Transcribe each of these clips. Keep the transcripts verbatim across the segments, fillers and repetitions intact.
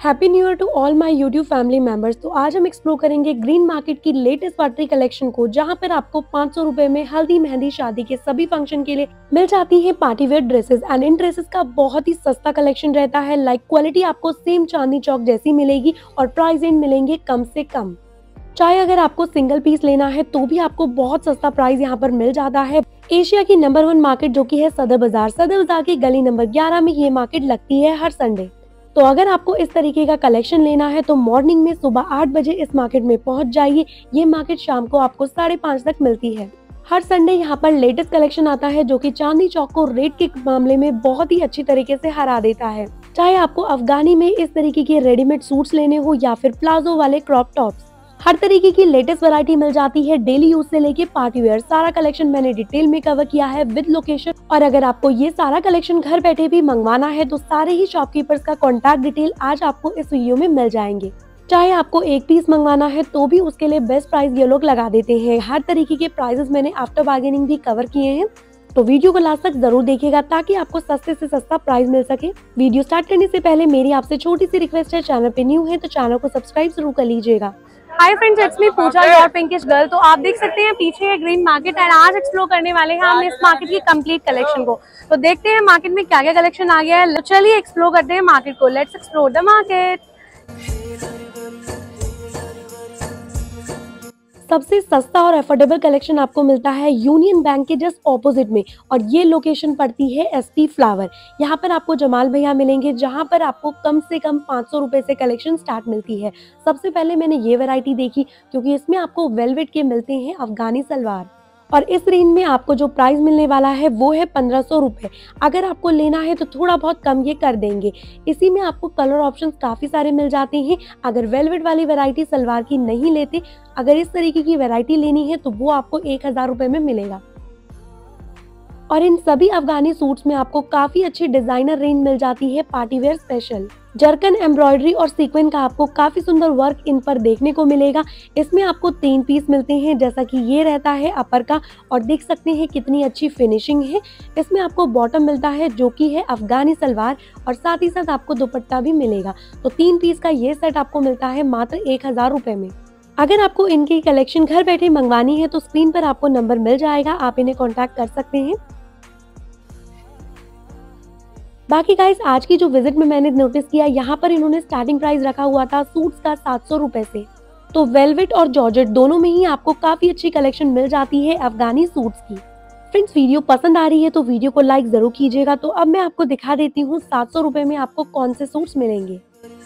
Happy new year to all my YouTube family members. तो आज हम एक्सप्लोर करेंगे ग्रीन मार्केट की लेटेस्ट पार्टी कलेक्शन को, जहां पर आपको पाँच सौ रुपए में हल्दी मेहंदी शादी के सभी फंक्शन के लिए मिल जाती है पार्टी वेयर ड्रेसेस। एंड इन ड्रेसेस का बहुत ही सस्ता कलेक्शन रहता है। लाइक क्वालिटी आपको सेम चांदनी चौक जैसी मिलेगी और प्राइस रेंज मिलेंगे कम से कम। चाहे अगर आपको सिंगल पीस लेना है तो भी आपको बहुत सस्ता प्राइस यहाँ पर मिल जाता है। एशिया की नंबर वन मार्केट जो की है सदर बाजार, सदर बाजार की गली नंबर ग्यारह में ये मार्केट लगती है हर संडे। तो अगर आपको इस तरीके का कलेक्शन लेना है तो मॉर्निंग में सुबह आठ बजे इस मार्केट में पहुंच जाइए। ये मार्केट शाम को आपको साढ़े पाँच तक मिलती है। हर संडे यहाँ पर लेटेस्ट कलेक्शन आता है जो कि चांदनी चौक को रेट के मामले में बहुत ही अच्छी तरीके से हरा देता है। चाहे आपको अफगानी में इस तरीके के रेडीमेड सूट्स लेने हो या फिर प्लाजो वाले क्रॉप टॉप्स, हर तरीके की लेटेस्ट वैरायटी मिल जाती है। डेली यूज से लेके पार्टी वेयर सारा कलेक्शन मैंने डिटेल में कवर किया है विद लोकेशन। और अगर आपको ये सारा कलेक्शन घर बैठे भी मंगवाना है तो सारे ही शॉपकीपर्स का कॉन्टैक्ट डिटेल आज आपको इस वीडियो में मिल जाएंगे। चाहे आपको एक पीस मंगवाना है तो भी उसके लिए बेस्ट प्राइस ये लोग लगा देते हैं। हर तरीके के प्राइसेस मैंने आफ्टर बार्गेनिंग भी कवर किए हैं, तो वीडियो को लास्ट तक जरूर देखिएगा ताकि आपको सस्ते से सस्ता प्राइस मिल सके। वीडियो स्टार्ट करने से पहले मेरी आपसे छोटी सी रिक्वेस्ट है, चैनल पे न्यू है तो चैनल को सब्सक्राइब जरूर कर लीजिएगा। Hi friends, it's me Pooja your pinkish girl. तो आप देख सकते हैं पीछे है ग्रीन मार्केट एंड आज एक्सप्लोर करने वाले हैं हम इस मार्केट की कंप्लीट कलेक्शन को। तो देखते हैं मार्केट में क्या क्या कलेक्शन आ गया है। चलिए एक्सप्लोर करते हैं मार्केट को। Let's explore the market. सबसे सस्ता और अफोर्डेबल कलेक्शन आपको मिलता है यूनियन बैंक के जस्ट ऑपोजिट में, और ये लोकेशन पड़ती है एसपी फ्लावर। यहाँ पर आपको जमाल भैया मिलेंगे, जहाँ पर आपको कम से कम पाँच सौ रुपए से कलेक्शन स्टार्ट मिलती है। सबसे पहले मैंने ये वैरायटी देखी क्योंकि इसमें आपको वेलवेट के मिलते हैं अफगानी सलवार, और इस रेंज में आपको जो प्राइस मिलने वाला है वो है पंद्रह सौ रुपए। अगर आपको लेना है तो थोड़ा बहुत कम ये कर देंगे। इसी में आपको कलर ऑप्शंस काफी सारे मिल जाते हैं। अगर वेलवेट वाली वैरायटी सलवार की नहीं लेते, अगर इस तरीके की वैरायटी लेनी है तो वो आपको एक हजार रुपए में मिलेगा। और इन सभी अफगानी सूट्स में आपको काफी अच्छी डिजाइनर रेंज मिल जाती है party wear special. Zircon embroidery और सीक्वेंस का आपको काफी सुंदर वर्क इन पर देखने को मिलेगा। इसमें आपको तीन पीस मिलते हैं, जैसा कि ये रहता है अपर का, और देख सकते हैं कितनी अच्छी फिनिशिंग है। इसमें आपको बॉटम मिलता है जो कि है अफगानी सलवार, और साथ ही साथ आपको दुपट्टा भी मिलेगा। तो तीन पीस का ये सेट आपको मिलता है मात्र एक हजार रुपए में। अगर आपको इनकी कलेक्शन घर बैठे मंगवानी है तो स्क्रीन पर आपको नंबर मिल जाएगा, आप इन्हें कॉन्टैक्ट कर सकते हैं। बाकी गाइस, आज की जो विजिट में मैंने नोटिस किया, यहाँ पर इन्होंने स्टार्टिंग प्राइस रखा हुआ था सूट्स का सात सौ रुपए से। तो वेलवेट और जॉर्जेट दोनों में ही आपको काफी अच्छी कलेक्शन मिल जाती है अफगानी सूट्स की। फ्रेंड्स, वीडियो पसंद आ रही है तो वीडियो को लाइक जरूर कीजिएगा। तो अब मैं आपको दिखा देती हूँ सात सौ रुपए में आपको कौन से सूट्स मिलेंगे।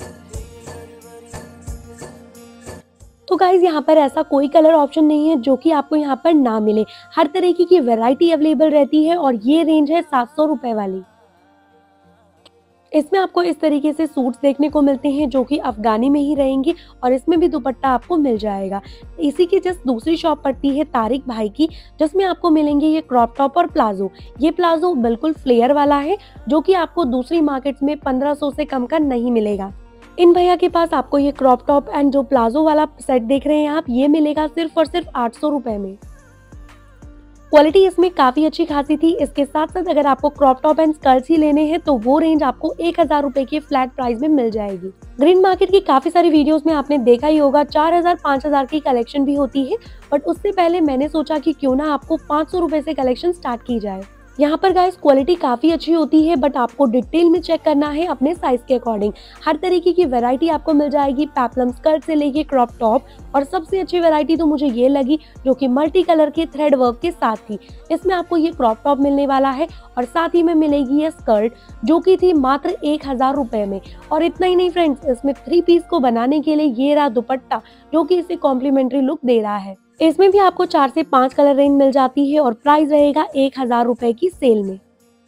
तो गाइज, यहाँ पर ऐसा कोई कलर ऑप्शन नहीं है जो कि आपको यहाँ पर ना मिले। हर तरीके की वैरायटी अवेलेबल रहती है और ये रेंज है सात सौ रुपए वाली। इसमें आपको इस तरीके से सूट्स देखने को मिलते हैं जो कि अफगानी में ही रहेंगे, और इसमें भी दुपट्टा आपको मिल जाएगा। इसी की जस्ट दूसरी शॉप पड़ती है तारिक भाई की, जिसमें आपको मिलेंगे ये क्रॉप टॉप और प्लाजो। ये प्लाजो बिल्कुल फ्लेयर वाला है जो कि आपको दूसरी मार्केट में पंद्रह सौ से कम का नहीं मिलेगा। इन भैया के पास आपको ये क्रॉप टॉप एंड जो प्लाजो वाला सेट देख रहे हैं आप, ये मिलेगा सिर्फ और सिर्फ आठ सौ रुपए में। क्वालिटी इसमें काफी अच्छी खासी थी। इसके साथ साथ अगर आपको क्रॉप टॉप एंड स्कर्ट्स ही लेने हैं तो वो रेंज आपको एक हजार रुपए के फ्लैट प्राइस में मिल जाएगी। ग्रीन मार्केट की काफी सारी वीडियोस में आपने देखा ही होगा चार हजार पाँच हजार की कलेक्शन भी होती है, बट उससे पहले मैंने सोचा कि क्यों ना आपको पाँच सौ रुपए से कलेक्शन स्टार्ट की जाए। यहाँ पर गाइस क्वालिटी काफी अच्छी होती है, बट आपको डिटेल में चेक करना है अपने साइज के अकॉर्डिंग। हर तरीके की वैरायटी आपको मिल जाएगी, पैपलम स्कर्ट से लेके क्रॉप टॉप, और सबसे अच्छी वैरायटी तो मुझे ये लगी जो कि मल्टी कलर के थ्रेड वर्क के साथ थी। इसमें आपको ये क्रॉप टॉप मिलने वाला है और साथ ही में मिलेगी ये स्कर्ट जो की थी मात्र एक हजार रुपए में। और इतना ही नहीं फ्रेंड्स, इसमें थ्री पीस को बनाने के लिए ये रहा दुपट्टा जो कि इसे कॉम्प्लीमेंट्री लुक दे रहा है। इसमें भी आपको चार से पांच कलर रेंज मिल जाती है और प्राइस रहेगा एक हजार रुपए की सेल में।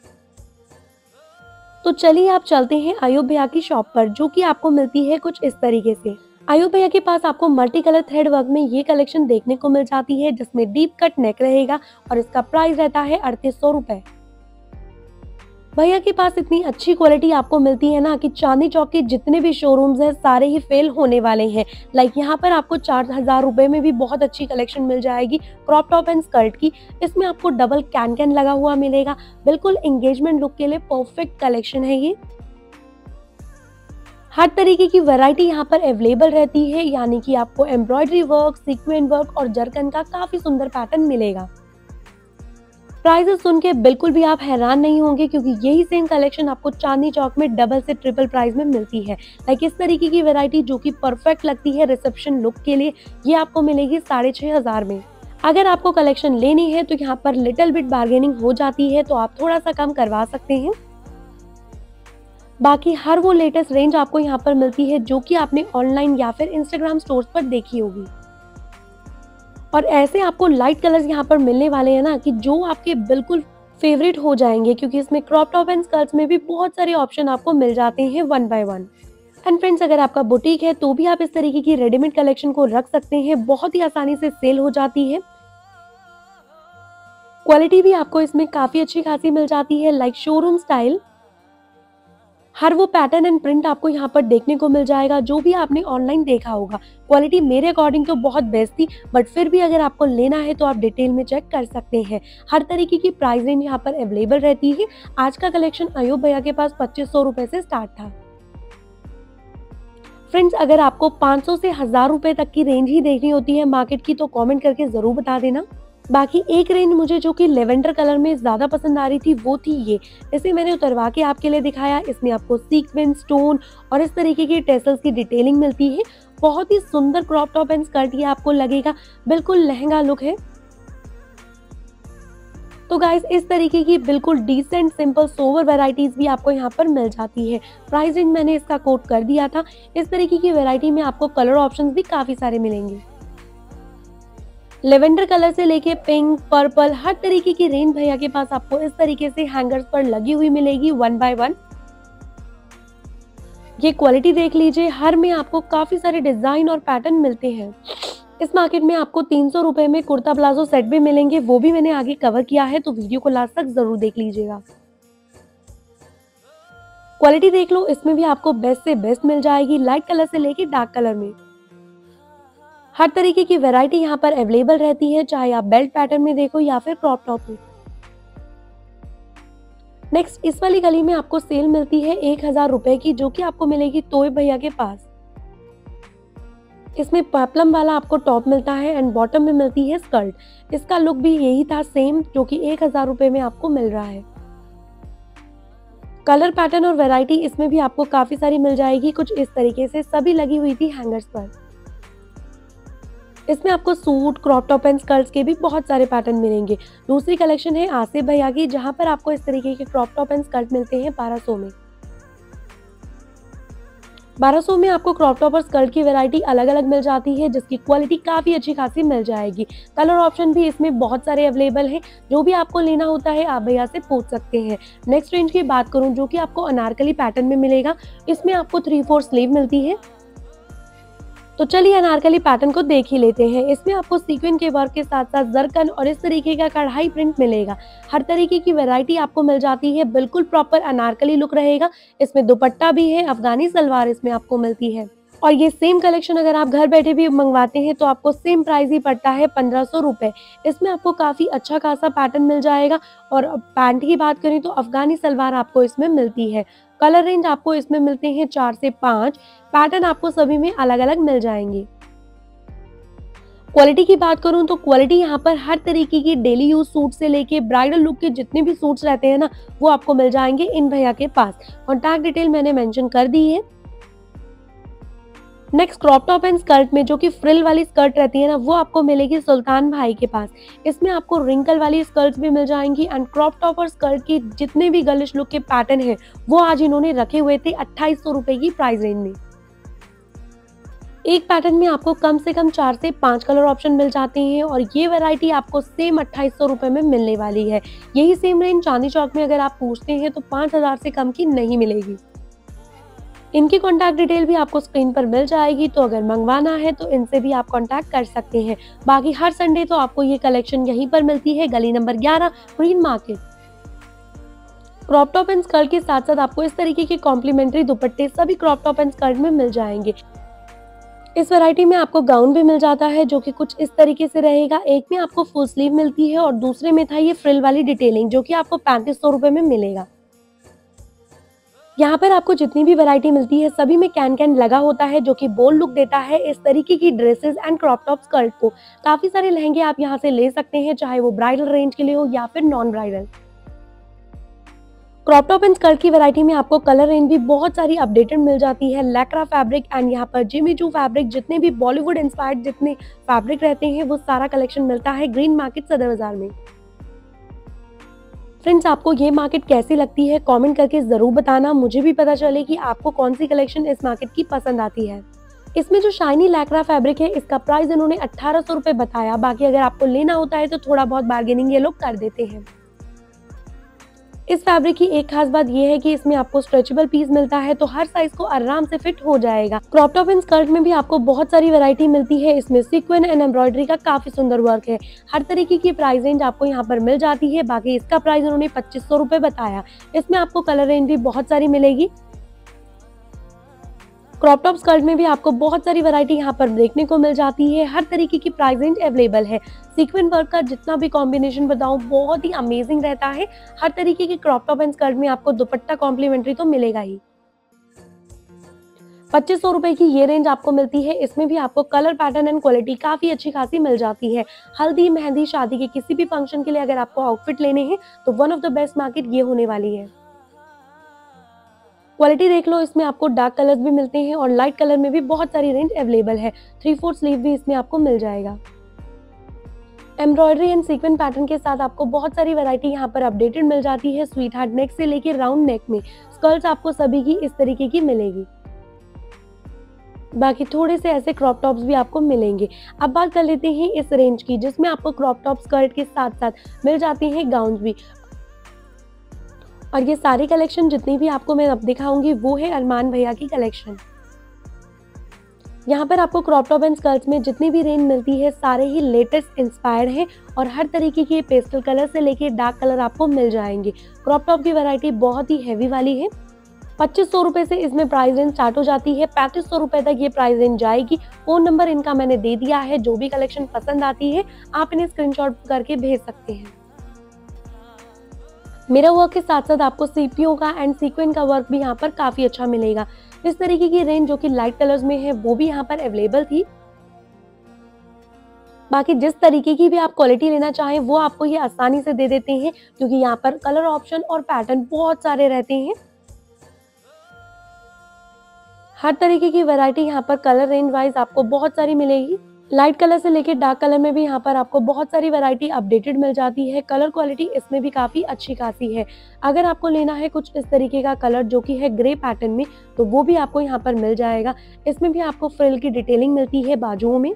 तो चलिए आप चलते हैं अयूब भैया की शॉप पर, जो कि आपको मिलती है कुछ इस तरीके से। अयूब भैया के पास आपको मल्टी कलर थ्रेड वर्क में ये कलेक्शन देखने को मिल जाती है, जिसमें डीप कट नेक रहेगा और इसका प्राइस रहता है अड़तीस सौ रुपए। भैया के पास इतनी अच्छी क्वालिटी आपको मिलती है ना कि चांदनी चौक के जितने भी शोरूम्स हैं सारे ही फेल होने वाले हैं। लाइक यहाँ पर आपको चार हजार रुपए में भी बहुत अच्छी कलेक्शन मिल जाएगी क्रॉप टॉप एंड स्कर्ट की। इसमें आपको डबल कैन कैन लगा हुआ मिलेगा, बिल्कुल एंगेजमेंट लुक के लिए परफेक्ट कलेक्शन है ये। हर तरीके की वैरायटी यहाँ पर अवेलेबल रहती है, यानी कि आपको एम्ब्रॉयडरी वर्क, सीक्वेंट वर्क और जरकन का काफी सुंदर पैटर्न मिलेगा। प्राइसेस सुन के बिल्कुल भी आप हैरान नहीं होंगे, क्योंकि यही सेम कलेक्शन आपको चांदनी चौक में डबल से ट्रिपल प्राइस में मिलती है। लाइक इस तरीके की वैरायटी जो कि परफेक्ट लगती है रिसेप्शन लुक के लिए, ये आपको मिलेगी साढ़े छह हजार में। अगर आपको कलेक्शन लेनी है तो यहाँ पर लिटिल बिट बार्गेनिंग हो जाती है, तो आप थोड़ा सा कम करवा सकते हैं। बाकी हर वो लेटेस्ट रेंज आपको यहाँ पर मिलती है जो कि आपने ऑनलाइन या फिर इंस्टाग्राम स्टोर्स पर देखी होगी। और ऐसे आपको लाइट कलर्स यहाँ पर मिलने वाले हैं ना, कि जो आपके बिल्कुल फेवरेट हो जाएंगे, क्योंकि इसमें क्रॉप टॉप एंड स्कर्ट्स में भी बहुत सारे ऑप्शन आपको मिल जाते हैं one by one. And friends, अगर आपका बुटीक है तो भी आप इस तरीके की रेडीमेड कलेक्शन को रख सकते हैं, बहुत ही आसानी से सेल हो जाती है। क्वालिटी भी आपको इसमें काफी अच्छी खासी मिल जाती है, लाइक शोरूम स्टाइल। हर वो पैटर्न एंड प्रिंट आपको यहाँ पर देखने को मिल जाएगा जो भी आपने ऑनलाइन देखा होगा। क्वालिटी मेरे अकॉर्डिंग तो बहुत बेस्ट थी, बट फिर भी अगर आपको लेना है तो आप डिटेल में चेक कर सकते हैं। हर तरीके की प्राइस रेंज यहाँ पर अवेलेबल रहती है। आज का कलेक्शन अयूब भैया के पास पच्चीस सौ रुपए से स्टार्ट था। फ्रेंड्स, अगर आपको पाँच सौ से हजार रुपए तक की रेंज ही देखनी होती है मार्केट की, तो कॉमेंट करके जरूर बता देना। बाकी एक रेंज मुझे जो कि लेवेंडर कलर में ज्यादा पसंद आ रही थी, वो थी ये। इसे मैंने उतरवा के आपके लिए दिखाया। इसमें आपको सीक्वेंस, स्टोन और इस तरीके की टेसल्स की डिटेलिंग मिलती है। बहुत ही सुंदर क्रॉप टॉप एंड स्कर्ट ये आपको लगेगा, बिल्कुल लहंगा लुक है। तो गाइस, इस तरीके की बिल्कुल डिसेंट सिंपल सोवर वैरायटीज भी आपको यहाँ पर मिल जाती है। प्राइस रेंज मैंने इसका कोट कर दिया था। इस तरीके की वैरायटी में आपको कलर ऑप्शंस भी काफी सारे मिलेंगे। लेवेंडर कलर से लेके पिंक, पर्पल, हर तरीके की रेंज भैया के पास आपको इस तरीके से हैंगर्स पर लगी हुई मिलेगी वन बाय वन। ये क्वालिटी देख लीजिए, हर में आपको काफी सारे डिजाइन और पैटर्न मिलते हैं। इस मार्केट में आपको तीन सौ रुपए में कुर्ता प्लाजो सेट भी मिलेंगे, वो भी मैंने आगे कवर किया है, तो वीडियो को लास्ट तक जरूर देख लीजिएगा। क्वालिटी देख लो, इसमें भी आपको बेस्ट से बेस्ट मिल जाएगी, लाइट कलर से लेके डार्क कलर में। हर तरीके की वैरायटी यहाँ पर अवेलेबल रहती है, चाहे आप बेल्ट पैटर्न में देखो या फिर क्रॉप टॉप में। नेक्स्ट, इस वाली गली में आपको सेल मिलती है एक हजार रुपए की, जो कि आपको मिलेगी तोय भैया के पास। इसमें पेप्लम वाला आपको टॉप मिलता है एंड बॉटम में मिलती है स्कर्ट। इसका लुक भी यही था सेम, जो कि एक हजार रुपए में आपको मिल रहा है। कलर पैटर्न और वैरायटी इसमें भी आपको काफी सारी मिल जाएगी, कुछ इस तरीके से सभी लगी हुई थी हैंगर्स पर। इसमें आपको suit, crop top and skirts के भी बहुत सारे पैटर्न मिलेंगे। दूसरी कलेक्शन है आसिफ भैया की, जहां पर आपको इस तरीके के क्रॉप टॉप एंड स्कर्ट मिलते हैं बारह सौ में। बारह सौ में आपको क्रॉप टॉप और स्कर्ट की वैरायटी अलग अलग मिल जाती है, जिसकी क्वालिटी काफी अच्छी खासी मिल जाएगी। कलर ऑप्शन भी इसमें बहुत सारे अवेलेबल हैं, जो भी आपको लेना होता है आप भैया से पूछ सकते हैं। नेक्स्ट रेंज की बात करूं, जो कि आपको अनारकली पैटर्न में मिलेगा। इसमें आपको थ्री फोर स्लीव मिलती है। तो चलिए अनारकली पैटर्न को देख ही लेते हैं। इसमें आपको सीक्वेंस के वर्क के साथ साथ जरकन और इस तरीके का कढ़ाई प्रिंट मिलेगा। हर तरीके की वैरायटी आपको मिल जाती है, बिल्कुल प्रॉपर अनारकली लुक रहेगा। इसमें दुपट्टा भी है, अफगानी सलवार इसमें आपको मिलती है। और ये सेम कलेक्शन अगर आप घर बैठे भी मंगवाते हैं तो आपको सेम प्राइस ही पड़ता है पंद्रह सौ रुपए। इसमें आपको काफी अच्छा खासा पैटर्न मिल जाएगा। और पैंट की बात करें तो अफगानी सलवार आपको इसमें मिलती है। कलर रेंज आपको इसमें मिलते हैं चार से पांच। पैटर्न आपको सभी में अलग अलग मिल जाएंगे। क्वालिटी की बात करूं तो क्वालिटी यहाँ पर हर तरीके की डेली यूज सूट से लेके ब्राइडल लुक के जितने भी सूट्स रहते हैं ना, वो आपको मिल जाएंगे इन भैया के पास। कॉन्टैक्ट डिटेल मैंने मेंशन कर दी है। Next, crop top and skirt में जो कि फ्रिल वाली स्कर्ट रहती है ना, वो आपको मिलेगी सुल्तान भाई के पास। इसमें आपको रिंकल वाली स्कर्ट्स भी मिल जाएंगी एंड क्रॉप टॉप और स्कर्ट की जितने भी गर्लिश लुक के पैटर्न है, वो आज इन्होंने रखे हुए थे अट्ठाईस सौ रुपए की प्राइस रेंज में। एक पैटर्न में आपको कम से कम चार से पांच कलर ऑप्शन मिल जाते हैं और ये वैरायटी आपको सेम अट्ठाईस सौ रुपए में मिलने वाली है। यही सेम रेंज चांदनी चौक में अगर आप पूछते हैं तो पांच हजार से कम की नहीं मिलेगी। इनकी कॉन्टैक्ट डिटेल भी आपको स्क्रीन पर मिल जाएगी, तो अगर मंगवाना है तो इनसे भी आप कॉन्टैक्ट कर सकते हैं। बाकी हर संडे तो आपको ये कलेक्शन यहीं पर मिलती है, गली नंबर ग्यारह, green market. Crop top and skirt के साथ साथ आपको इस तरीके के कॉम्प्लीमेंट्री दुपट्टे सभी क्रॉप टॉप एंड स्कर्ट में मिल जाएंगे। इस वैरायटी में आपको गाउन भी मिल जाता है, जो कि कुछ इस तरीके से रहेगा। एक में आपको फुल स्लीव मिलती है और दूसरे में था ये फ्रिल वाली डिटेलिंग, जो कि आपको पैंतीस सौ रुपए में मिलेगा। यहाँ पर आपको जितनी भी वैरायटी मिलती है सभी में कैन कैन लगा होता है, जो कि बोल्ड लुक देता है इस तरीके की dresses and crop top skirt को। काफी सारे लहंगे आप यहाँ से ले सकते हैं, चाहे वो ब्राइडल रेंज के लिए हो या फिर non bridal. Crop top and skirt की वैरायटी में आपको कलर रेंज भी बहुत सारी अपडेटेड मिल जाती है। लैक्रा फैब्रिक एंड यहाँ पर जिमी चू फैब्रिक, जितने भी बॉलीवुड इंस्पायर्ड जितने फैब्रिक रहते हैं वो सारा कलेक्शन मिलता है ग्रीन मार्केट सदर बाजार में। फ्रेंड्स, आपको ये मार्केट कैसी लगती है कमेंट करके जरूर बताना, मुझे भी पता चले कि आपको कौन सी कलेक्शन इस मार्केट की पसंद आती है। इसमें जो शाइनी लैक्रा फैब्रिक है इसका प्राइस इन्होंने अठारह सौ रुपए बताया। बाकी अगर आपको लेना होता है तो थोड़ा बहुत बार्गेनिंग ये लोग कर देते हैं। इस फैब्रिक की एक खास बात यह है कि इसमें आपको स्ट्रेचेबल पीस मिलता है, तो हर साइज को आराम से फिट हो जाएगा। क्रॉप टॉप एंड स्कर्ट में भी आपको बहुत सारी वैरायटी मिलती है। इसमें सीक्वेंस एंड एम्ब्रॉयडरी का काफी सुंदर वर्क है। हर तरीके की प्राइस रेंज आपको यहाँ पर मिल जाती है। बाकी इसका प्राइस उन्होंने पच्चीस सौ रुपए बताया। इसमें आपको कलर रेंज भी बहुत सारी मिलेगी। क्रॉप टॉप स्कर्ट में भी आपको बहुत सारी वैरायटी यहाँ पर देखने को मिल जाती है। हर तरीके की प्राइस रेंज अवेलेबल है। सीक्वेंस वर्क का जितना भी कॉम्बिनेशन बताऊं बहुत ही अमेजिंग रहता है। हर तरीके की क्रॉप टॉप एंड स्कर्ट में आपको दुपट्टा कॉम्प्लीमेंट्री तो मिलेगा ही। पच्चीस सौ रुपए की ये रेंज आपको मिलती है। इसमें भी आपको कलर पैटर्न एंड क्वालिटी काफी अच्छी खासी मिल जाती है। हल्दी, मेहंदी, शादी के किसी भी फंक्शन के लिए अगर आपको आउटफिट लेने हैं तो one of the best market ये होने वाली है। क्वालिटी देख लो, इसमें आपको डार्क कलर्स भी मिलते हैं और लाइट कलर में भी बहुत सारी रेंज अवेलेबल है। थ्री फोर्थ स्लीव भी इसमें आपको मिल जाएगा। एम्ब्रॉयडरी एंड सीक्वेंस पैटर्न के साथ आपको बहुत सारी वैरायटी यहाँ पर अपडेटेड मिल जाती है। स्वीट हार्ट नेक से लेकर राउंड नेक में स्कर्ट्स आपको सभी की इस तरीके की मिलेगी। बाकी थोड़े से ऐसे क्रॉप टॉप्स भी आपको मिलेंगे। अब बात कर लेते हैं इस रेंज की, जिसमें आपको क्रॉप टॉप स्कर्ट के साथ साथ मिल जाती हैं गाउन्स भी। और ये सारी कलेक्शन जितनी भी आपको मैं अब दिखाऊंगी वो है अरमान भैया की कलेक्शन। यहाँ पर आपको क्रॉप टॉप एंड स्कर्ट्स में जितनी भी रेंज मिलती है सारे ही लेटेस्ट इंस्पायर्ड हैं और हर तरीके के पेस्टल कलर से लेके डार्क कलर आपको मिल जाएंगे। क्रॉप टॉप की वैरायटी बहुत ही हैवी वाली है। पच्चीस सौ रुपए से इसमें प्राइस रेंज स्टार्ट हो जाती है। पैंतीस सौ रुपए तक ये प्राइस रेंज जाएगी। फोन नंबर इनका मैंने दे दिया है। जो भी कलेक्शन पसंद आती है आप इन्हें स्क्रीनशॉट करके भेज सकते हैं। मेरा वर्क के साथ साथ आपको सीपीओ का एंड सीक्वेंस का वर्क भी यहाँ पर काफी अच्छा मिलेगा। इस तरीके की रेंज जो कि लाइट कलर्स में है वो भी यहाँ पर अवेलेबल थी। बाकी जिस तरीके की भी आप क्वालिटी लेना चाहें वो आपको ये आसानी से दे देते हैं, क्योंकि यहाँ पर कलर ऑप्शन और पैटर्न बहुत सारे रहते हैं। हर तरीके की वैरायटी यहाँ पर कलर रेंज वाइज आपको बहुत सारी मिलेगी। लाइट कलर से लेके डार्क कलर में भी यहाँ पर आपको बहुत सारी वैरायटी अपडेटेड मिल जाती है। कलर क्वालिटी इसमें भी काफी अच्छी खासी है। अगर आपको लेना है कुछ इस तरीके का कलर जो कि है ग्रे पैटर्न में, तो वो भी आपको यहाँ पर मिल जाएगा। इसमें भी आपको फ्रिल की डिटेलिंग मिलती है बाजुओं में।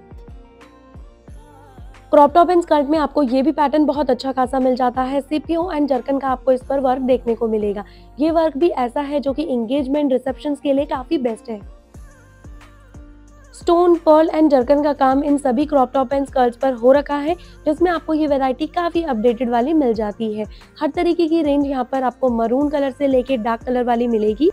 क्रॉप टॉप एंड स्कर्ट में आपको ये भी पैटर्न बहुत अच्छा खासा मिल जाता है। सीपीओ एंड जर्कन का आपको इस पर वर्क देखने को मिलेगा। ये वर्क भी ऐसा है जो कि एंगेजमेंट रिसेप्शन के लिए काफी बेस्ट है। स्टोन, पर्ल एंड जर्कन का काम इन सभी क्रॉप टॉप एंड स्कर्ट्स पर हो रखा है, जिसमें आपको ये वैरायटी काफी अपडेटेड वाली मिल जाती है। हर तरीके की रेंज यहाँ पर आपको मरून कलर से लेके डार्क कलर वाली मिलेगी।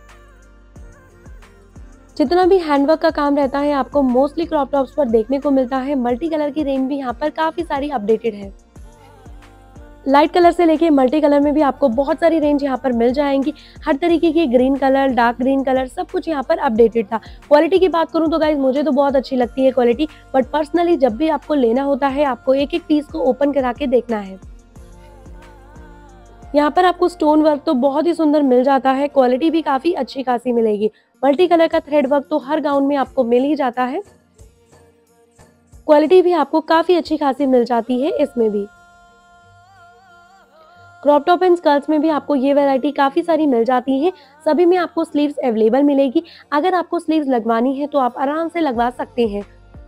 जितना भी हैंडवर्क का काम रहता है आपको मोस्टली क्रॉप टॉप्स पर देखने को मिलता है। मल्टी कलर की रेंज भी यहाँ पर काफी सारी अपडेटेड है। लाइट कलर से लेके मल्टी कलर में भी आपको बहुत सारी रेंज यहाँ पर मिल जाएंगी। हर तरीके की green colour, dark green colour सब कुछ यहाँ पर अपडेटेड था। क्वालिटी की बात करूँ तो गाइज मुझे तो बहुत अच्छी लगती है क्वालिटी, बट पर्सनली जब भी आपको लेना होता है आपको एक एक पीस को ओपन करा के देखना है। यहाँ पर आपको स्टोन वर्क तो बहुत ही सुंदर मिल जाता है। क्वालिटी भी काफी अच्छी खासी मिलेगी। मल्टी कलर का थ्रेड वर्क तो हर गाउन में आपको मिल ही जाता है। क्वालिटी भी आपको काफी अच्छी खासी मिल जाती है। इसमें भी क्रॉप टॉप एंड स्कर्ट्स में भी आपको ये वैरायटी काफी सारी मिल जाती है। सभी में आपको स्लीव्स अवेलेबल मिलेगी। अगर आपको स्लीव्स लगवानी है तो आप आराम से लगवा सकते हैं।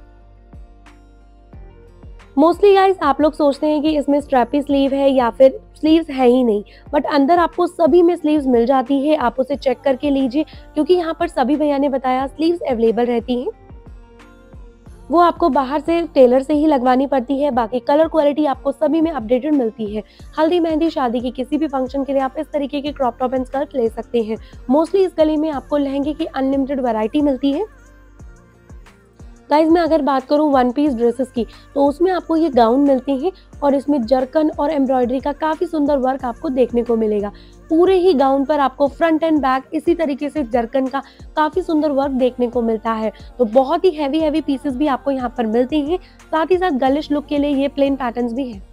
मोस्टली गाइस आप लोग सोचते हैं कि इसमें स्ट्रैपी स्लीव है या फिर स्लीव्स है ही नहीं, बट अंदर आपको सभी में स्लीव्स मिल जाती है। आप उसे चेक करके लीजिए, क्योंकि यहाँ पर सभी भैया ने बताया स्लीव्स अवेलेबल रहती हैं। वो आपको बाहर से टेलर से ही लगवानी पड़ती है। बाकी कलर क्वालिटी आपको सभी में अपडेटेड मिलती है। हल्दी, मेहंदी, शादी के किसी भी फंक्शन के लिए आप इस तरीके के क्रॉप टॉप एंड स्कर्ट ले सकते हैं। मोस्टली इस गली में आपको लहंगे की अनलिमिटेड वैरायटी मिलती है। गाइज मैं अगर बात करूं वन पीस ड्रेसेस की, तो उसमें आपको ये गाउन मिलते हैं और इसमें जरकन और एम्ब्रॉयडरी का काफी सुंदर वर्क आपको देखने को मिलेगा। पूरे ही गाउन पर आपको फ्रंट एंड बैक इसी तरीके से जरकन का काफी सुंदर वर्क देखने को मिलता है। तो बहुत ही हैवी हैवी पीसेस भी आपको यहाँ पर मिलते हैं। साथ ही साथ गर्लिश लुक के लिए ये प्लेन पैटर्न्स भी है।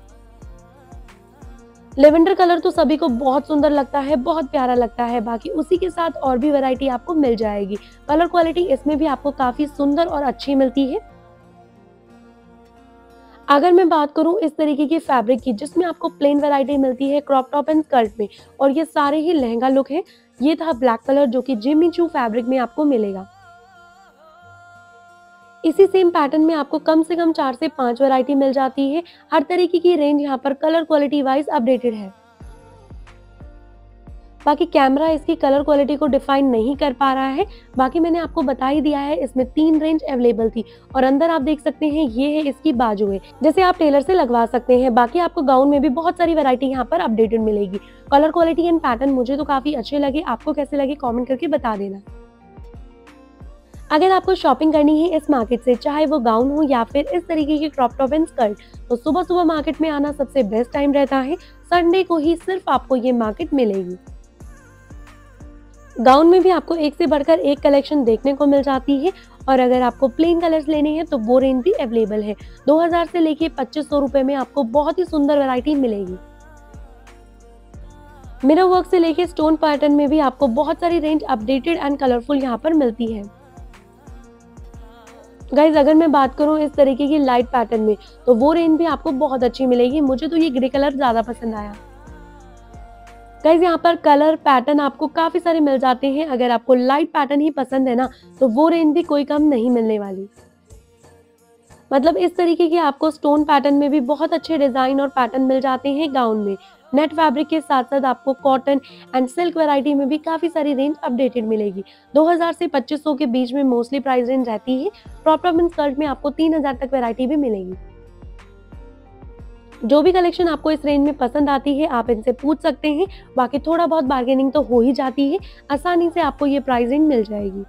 लेवेंडर कलर तो सभी को बहुत सुंदर लगता है, बहुत प्यारा लगता है। बाकी उसी के साथ और भी वैरायटी आपको मिल जाएगी। कलर क्वालिटी इसमें भी आपको काफी सुंदर और अच्छी मिलती है। अगर मैं बात करूं इस तरीके की फैब्रिक की, जिसमें आपको प्लेन वैरायटी मिलती है क्रॉप टॉप एंड स्कर्ट में, और ये सारे ही लहंगा लुक है। ये था ब्लैक कलर जो कि जिमी चू फैब्रिक में आपको मिलेगा। इसी सेम पैटर्न में आपको कम से कम चार से पांच वैरायटी मिल जाती है। हर तरीके की रेंज यहाँ पर कलर क्वालिटी वाइज अपडेटेड है। बाकी कैमरा इसकी कलर क्वालिटी को डिफाइन नहीं कर पा रहा है। बाकी मैंने आपको बता ही दिया है, इसमें तीन रेंज अवेलेबल थी और अंदर आप देख सकते हैं ये है इसकी बाजुएं, जैसे आप टेलर से लगवा सकते हैं। बाकी आपको गाउन में भी बहुत सारी वैरायटी यहाँ पर अपडेटेड मिलेगी। कलर क्वालिटी एंड पैटर्न मुझे तो काफी अच्छे लगे। आपको कैसे लगे कॉमेंट करके बता देना। अगर आपको शॉपिंग करनी है इस मार्केट से, चाहे वो गाउन हो या फिर इस तरीके की क्रॉप टॉप एंड स्कर्ट, तो सुबह सुबह मार्केट में आना सबसे बेस्ट टाइम रहता है। संडे को ही सिर्फ आपको ये मार्केट मिलेगी। गाउन में भी आपको एक से बढ़कर एक कलेक्शन देखने को मिल जाती है। और अगर आपको प्लेन कलर्स लेने हैं तो वो रेंज भी अवेलेबल है। दो हजार से लेके पच्चीस सौ रुपए में आपको बहुत ही सुंदर वैरायटी मिलेगी। मिरर वर्क से लेके स्टोन पैटर्न में भी आपको बहुत सारी रेंज अपडेटेड एंड कलरफुल यहाँ पर मिलती है। गाइज अगर मैं बात करूं इस तरीके की लाइट पैटर्न में, तो वो रेंज भी आपको बहुत अच्छी मिलेगी। मुझे तो ये ग्रे कलर ज्यादा पसंद आया। गाइज यहाँ पर कलर पैटर्न आपको काफी सारे मिल जाते हैं। अगर आपको लाइट पैटर्न ही पसंद है ना, तो वो रेंज भी कोई कम नहीं मिलने वाली। मतलब इस तरीके के आपको स्टोन पैटर्न में भी बहुत अच्छे डिजाइन और पैटर्न मिल जाते हैं गाउन में। नेट फैब्रिक के साथ साथ आपको कॉटन एंड सिल्क वैरायटी में भी काफी सारी रेंज अपडेटेड मिलेगी। दो हजार से पच्चीस सौ के बीच में मोस्टली प्राइस रेंज रहती है। क्रॉप टॉप एंड स्कर्ट में आपको तीन हजार तक वैरायटी भी मिलेगी। जो भी कलेक्शन आपको इस रेंज में पसंद आती है आप इनसे पूछ सकते हैं। बाकी थोड़ा बहुत बार्गेनिंग तो हो ही जाती है, आसानी से आपको ये प्राइस रेंज मिल जाएगी।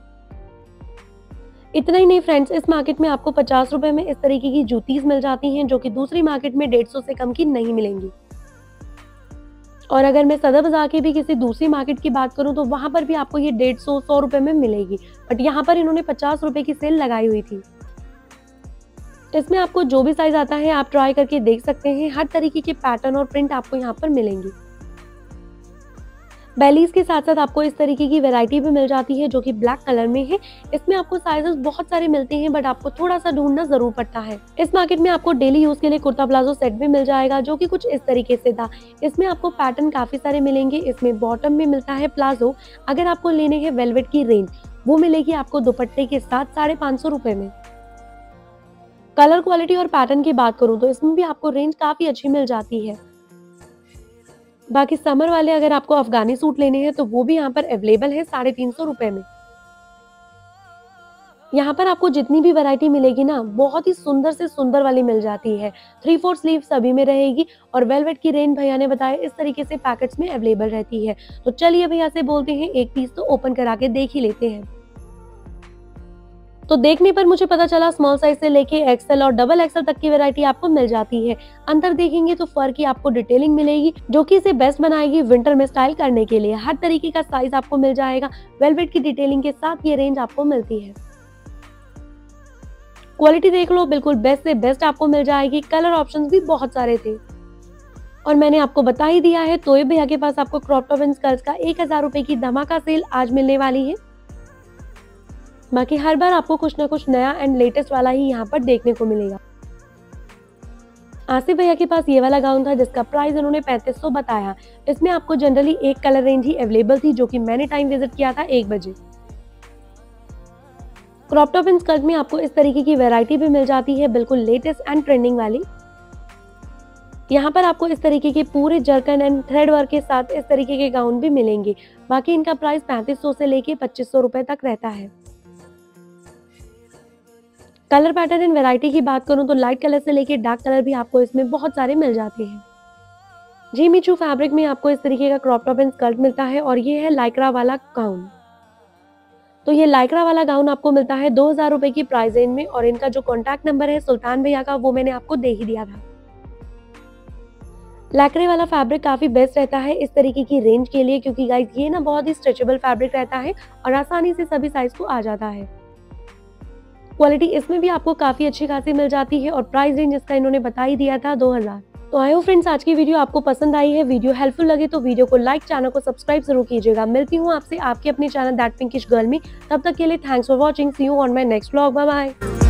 इतना ही नहीं फ्रेंड्स, इस मार्केट में आपको पचास रुपए में इस तरीके की जूतीज मिल जाती हैं, जो कि दूसरी मार्केट में डेढ़ सौ से कम की नहीं मिलेंगी। और अगर मैं सदर बाजार की भी किसी दूसरी मार्केट की बात करूं, तो वहां पर भी आपको ये डेढ़ सौ सौ रुपए में मिलेगी। बट यहाँ पर इन्होंने पचास रुपए की सेल लगाई हुई थी। इसमें आपको जो भी साइज आता है आप ट्राई करके देख सकते हैं। हर तरीके के पैटर्न और प्रिंट आपको यहाँ पर मिलेंगे। बेलीज के साथ साथ आपको इस तरीके की वैरायटी भी मिल जाती है, जो कि ब्लैक कलर में है। इसमें आपको साइजेस बहुत सारे मिलते हैं, बट आपको थोड़ा सा ढूंढना जरूर पड़ता है। इस मार्केट में आपको डेली यूज के लिए कुर्ता प्लाजो सेट भी मिल जाएगा, जो कि कुछ इस तरीके से था। इसमें आपको पैटर्न काफी सारे मिलेंगे। इसमें बॉटम में मिलता है प्लाजो। अगर आपको लेने हैं वेलवेट की रेंज, वो मिलेगी आपको दुपट्टे के साथ साढ़े पाँच सौ रुपए में। कलर क्वालिटी और पैटर्न की बात करूं तो इसमें भी आपको रेंज काफी अच्छी मिल जाती है। बाकी समर वाले अगर आपको अफगानी सूट लेने हैं, तो वो भी यहाँ पर अवेलेबल है साढ़े तीन सौ रुपए में। यहाँ पर आपको जितनी भी वैरायटी मिलेगी ना, बहुत ही सुंदर से सुंदर वाली मिल जाती है। थ्री फोर स्लीव सभी में रहेगी। और वेलवेट की रेंज भैया ने बताया इस तरीके से पैकेट्स में अवेलेबल रहती है। तो चलिए भैया से बोलते हैं एक पीस तो ओपन करा के देख ही लेते हैं। तो देखने पर मुझे पता चला स्मॉल साइज से लेके एक्सएल और डबल एक्सएल तक की वैरायटी आपको मिल जाती है। अंदर देखेंगे तो फर की आपको डिटेलिंग मिलेगी, जो कि इसे बेस्ट बनाएगी विंटर में स्टाइल करने के लिए। हर तरीके का साइज आपको मिल जाएगा। वेलवेट की डिटेलिंग के साथ ये रेंज आपको मिलती है। क्वालिटी देख लो, बिल्कुल बेस्ट से बेस्ट आपको मिल जाएगी। कलर ऑप्शंस भी बहुत सारे थे और मैंने आपको बता ही दिया है। तो ये भैया के पास आपको क्रॉप टॉप एंड स्कर्ट्स का एक हजार रुपए की धमाका सेल आज मिलने वाली है। बाकी हर बार आपको कुछ ना कुछ नया एंड लेटेस्ट वाला ही यहाँ पर देखने को मिलेगा। आसिफ भैया के पास ये वाला गाउन था, जिसका प्राइस उन्होंने पैंतीस सौ बताया। इसमें आपको जनरली एक कलर रेंज ही अवेलेबल थी, जो कि मैंने टाइम विजिट किया था एक बजे। क्रॉप टॉप एंड स्कर्ट में आपको इस तरीके की वैरायटी भी मिल जाती है, बिल्कुल लेटेस्ट एंड ट्रेंडिंग वाली। यहाँ पर आपको इस तरीके के पूरे जर्कन एंड थ्रेड वर्क के साथ इस तरीके के गाउन भी मिलेंगे। बाकी इनका प्राइस पैंतीस सौ से लेके पच्चीस सौ रुपए तक रहता है। कलर पैटर्न एंड वैरायटी की बात करूं तो लाइट कलर से लेके डार्क कलर भी आपको इसमें बहुत सारे मिल जाते हैं। जिमी चू फैब्रिक में आपको इस तरीके का क्रॉप टॉप एंड स्कर्ट मिलता है और ये है लाइक्रा वाला गाउन। तो ये लाइक्रा वाला गाउन आपको मिलता है दो हजार रुपए की प्राइस रेंज में और इनका जो कॉन्टैक्ट नंबर है सुल्तान भैया का वो मैंने आपको दे ही दिया था। लैक्रे वाला फैब्रिक काफी बेस्ट रहता है इस तरीके की रेंज के लिए, क्योंकि गाइस ये ना बहुत ही स्ट्रेचेबल फैब्रिक रहता है और आसानी से सभी साइज को आ जाता है। क्वालिटी इसमें भी आपको काफी अच्छी खासी मिल जाती है और प्राइस रेंज इसका इन्होंने बता ही दिया था दो हजार। तो आई होप फ्रेंड्स आज की वीडियो आपको पसंद आई है। वीडियो हेल्पफुल लगे तो वीडियो को लाइक, चैनल को सब्सक्राइब जरूर कीजिएगा। मिलती हूँ आपसे आपके अपने चैनल दैट पिंकिश गर्ल में। तब तक के लिए thanks for watching. See you on my next vlog. Bye bye.